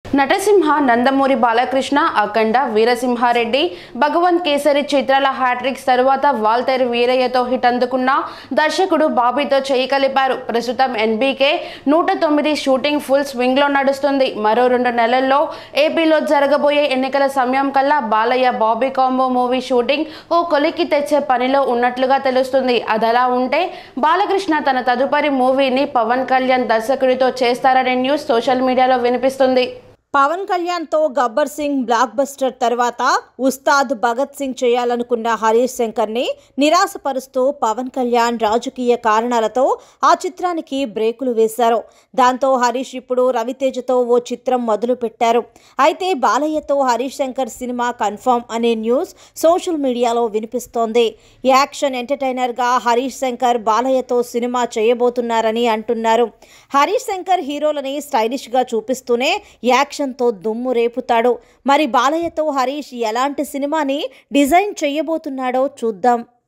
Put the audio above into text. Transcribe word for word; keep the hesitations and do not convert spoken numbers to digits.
నటసింహ, నందమూరి బాలకృష్ణ, అఖండ, వీరసింహారెడ్డి, భగవంత్ కేసరి చిత్రాల హ్యాట్రిక్స్ తరువాత వాల్తేరు వీరయ్యతో హిట్ అందుకున్న దర్శకుడు బాబీతో చేయి కలిపారు. ప్రస్తుతం ఎన్బీకే నూట తొమ్మిది షూటింగ్ ఫుల్ స్వింగ్ లో నడుస్తుంది. మరో రెండు నెలల్లో ఏపీలో జరగబోయే ఎన్నికల సమయం కల్లా Balayya Bobby combo movie shooting ఓ కొలిక్కి తెచ్చే పనిలో ఉన్నట్లుగా తెలుస్తుంది. అదలా ఉంటే బాలకృష్ణ తన తదుపరి మూవీని పవన్ కళ్యాణ్ దర్శకుడితో చేస్తారనే న్యూస్ సోషల్ మీడియాలో వినిపిస్తుంది. పవన్ కళ్యాణ్తో గబ్బర్ సింగ్ బ్లాక్ బస్టర్ తర్వాత ఉస్తాద్ భగత్ సింగ్ చేయాలనుకున్న హరీష్ శంకర్ని నిరాశపరుస్తూ పవన్ కళ్యాణ్ రాజకీయ కారణాలతో ఆ చిత్రానికి బ్రేకులు వేశారు. దాంతో హరీష్ ఇప్పుడు రవితేజతో ఓ చిత్రం మొదలు పెట్టారు. అయితే బాలయ్యతో హరీష్ శంకర్ సినిమా కన్ఫర్మ్ అనే న్యూస్ సోషల్ మీడియాలో వినిపిస్తోంది. యాక్షన్ ఎంటర్టైనర్గా హరీష్ శంకర్ బాలయ్యతో సినిమా చేయబోతున్నారని అంటున్నారు. హరీష్ శంకర్ హీరోలని స్టైలిష్గా చూపిస్తూనే యాక్షన్ తో దుమ్ము రేపుతాడు. మరి బాలయ్యతో హరీష్ ఎలాంటి సినిమాని డిజైన్ చేయబోతున్నాడో చూద్దాం.